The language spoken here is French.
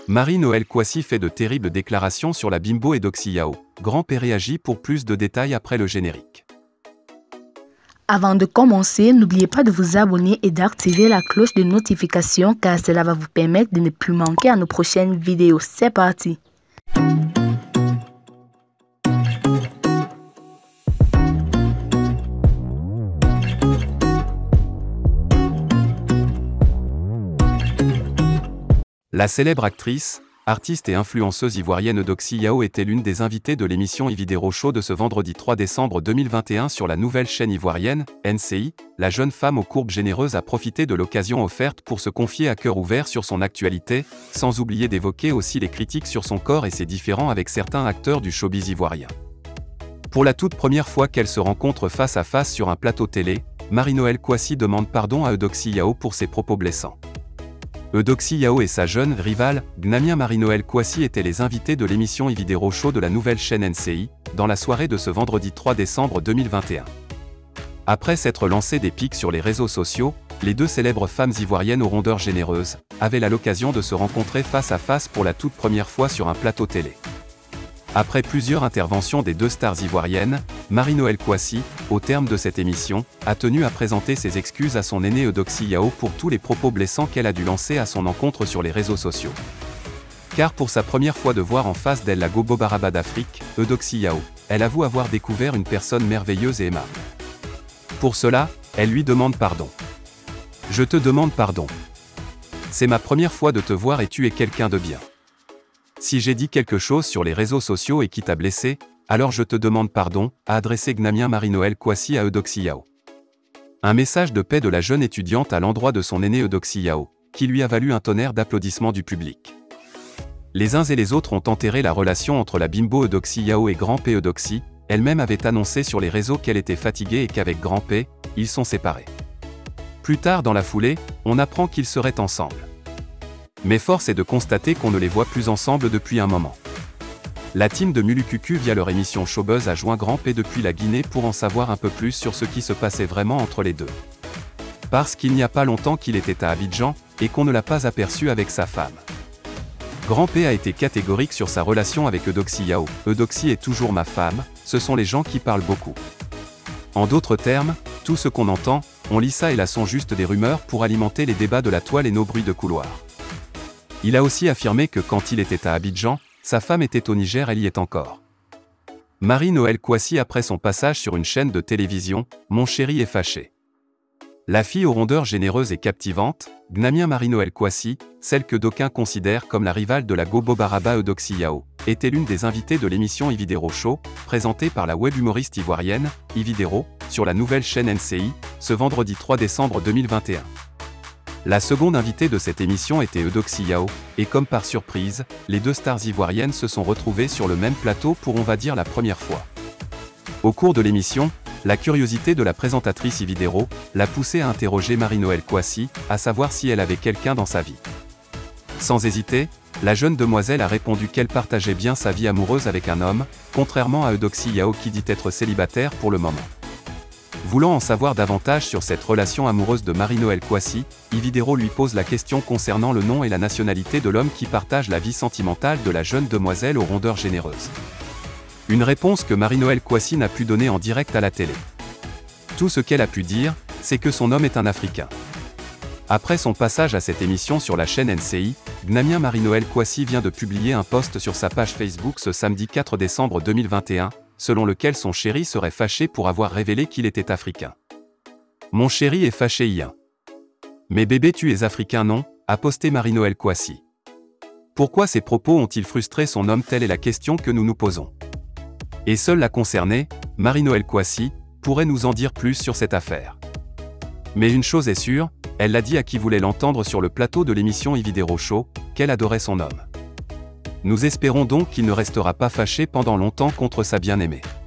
Marie-Noëlle Kouassi fait de terribles déclarations sur la bimbo Eudoxie Yao. Grand P réagit pour plus de détails après le générique. Avant de commencer, n'oubliez pas de vous abonner et d'activer la cloche de notification car cela va vous permettre de ne plus manquer à nos prochaines vidéos. C'est parti! La célèbre actrice, artiste et influenceuse ivoirienne Eudoxie Yao était l'une des invitées de l'émission Ividero Show de ce vendredi 3 décembre 2021 sur la nouvelle chaîne ivoirienne, NCI. La jeune femme aux courbes généreuses a profité de l'occasion offerte pour se confier à cœur ouvert sur son actualité, sans oublier d'évoquer aussi les critiques sur son corps et ses différends avec certains acteurs du showbiz ivoirien. Pour la toute première fois qu'elle se rencontre face à face sur un plateau télé, Marie-Noëlle Kouassi demande pardon à Eudoxie Yao pour ses propos blessants. Eudoxie Yao et sa jeune rivale, Gnamien Marie-Noëlle Kouassi étaient les invités de l'émission Ividero Show de la nouvelle chaîne NCI, dans la soirée de ce vendredi 3 décembre 2021. Après s'être lancé des pics sur les réseaux sociaux, les deux célèbres femmes ivoiriennes aux rondeurs généreuses avaient l'occasion de se rencontrer face à face pour la toute première fois sur un plateau télé. Après plusieurs interventions des deux stars ivoiriennes, Marie-Noëlle Kouassi, au terme de cette émission, a tenu à présenter ses excuses à son aînée Eudoxie Yao pour tous les propos blessants qu'elle a dû lancer à son encontre sur les réseaux sociaux. Car pour sa première fois de voir en face d'elle la Gobo Baraba d'Afrique, Eudoxie Yao, elle avoue avoir découvert une personne merveilleuse et aimable. Pour cela, elle lui demande pardon. « Je te demande pardon. C'est ma première fois de te voir et tu es quelqu'un de bien. Si j'ai dit quelque chose sur les réseaux sociaux et qui t'a blessé, alors je te demande pardon, a adressé Gnamien Marie-Noëlle Kouassi à Eudoxie Yao. Un message de paix de la jeune étudiante à l'endroit de son aînée Eudoxie Yao, qui lui a valu un tonnerre d'applaudissements du public. Les uns et les autres ont enterré la relation entre la bimbo Eudoxie Yao et Grand P. Eudoxie, elle-même avait annoncé sur les réseaux qu'elle était fatiguée et qu'avec Grand P, ils sont séparés. Plus tard dans la foulée, on apprend qu'ils seraient ensemble. Mais force est de constater qu'on ne les voit plus ensemble depuis un moment. La team de Mulucucu via leur émission Showbuzz a joint Grand P depuis la Guinée pour en savoir un peu plus sur ce qui se passait vraiment entre les deux. Parce qu'il n'y a pas longtemps qu'il était à Abidjan, et qu'on ne l'a pas aperçu avec sa femme. Grand P a été catégorique sur sa relation avec Eudoxie Yao. Eudoxie est toujours ma femme, ce sont les gens qui parlent beaucoup. En d'autres termes, tout ce qu'on entend, on lit ça et là sont juste des rumeurs pour alimenter les débats de la toile et nos bruits de couloir. Il a aussi affirmé que quand il était à Abidjan, sa femme était au Niger, elle y est encore. Marie-Noëlle Kouassi après son passage sur une chaîne de télévision, Mon chéri est fâché. La fille aux rondeurs généreuses et captivantes, Gnamien Marie-Noëlle Kouassi, celle que d'aucuns considèrent comme la rivale de la Gobo Baraba Eudoxie Yao, était l'une des invitées de l'émission Ividero Show, présentée par la web humoriste ivoirienne, Ividero, sur la nouvelle chaîne NCI, ce vendredi 3 décembre 2021. La seconde invitée de cette émission était Eudoxie Yao, et comme par surprise, les deux stars ivoiriennes se sont retrouvées sur le même plateau pour on va dire la première fois. Au cours de l'émission, la curiosité de la présentatrice Ividero l'a poussée à interroger Marie-Noëlle Kouassi, à savoir si elle avait quelqu'un dans sa vie. Sans hésiter, la jeune demoiselle a répondu qu'elle partageait bien sa vie amoureuse avec un homme, contrairement à Eudoxie Yao qui dit être célibataire pour le moment. Voulant en savoir davantage sur cette relation amoureuse de Marie-Noëlle Kouassi, Ividero lui pose la question concernant le nom et la nationalité de l'homme qui partage la vie sentimentale de la jeune demoiselle aux rondeurs généreuses. Une réponse que Marie-Noëlle Kouassi n'a pu donner en direct à la télé. Tout ce qu'elle a pu dire, c'est que son homme est un Africain. Après son passage à cette émission sur la chaîne NCI, Gnamien Marie-Noëlle Kouassi vient de publier un post sur sa page Facebook ce samedi 4 décembre 2021, selon lequel son chéri serait fâché pour avoir révélé qu'il était africain. Mon chéri est fâché hier. Mais bébé tu es africain non, a posté Marie-Noëlle Kouassi. Pourquoi ces propos ont-ils frustré son homme? Telle est la question que nous nous posons. Et seule la concernée, Marie-Noëlle Kouassi, pourrait nous en dire plus sur cette affaire. Mais une chose est sûre, elle l'a dit à qui voulait l'entendre sur le plateau de l'émission Ividero Show, qu'elle adorait son homme. Nous espérons donc qu'il ne restera pas fâché pendant longtemps contre sa bien-aimée.